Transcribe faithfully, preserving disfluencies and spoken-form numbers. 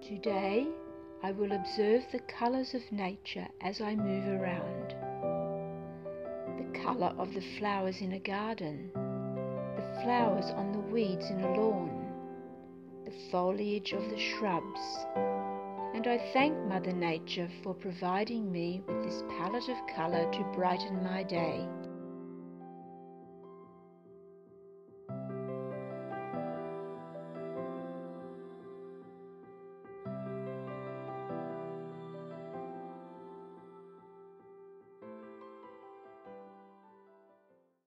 Today I will observe the colours of nature as I move around. The colour of the flowers in a garden, the flowers on the weeds in a lawn, the foliage of the shrubs, and I thank Mother Nature for providing me with this palette of colour to brighten my day.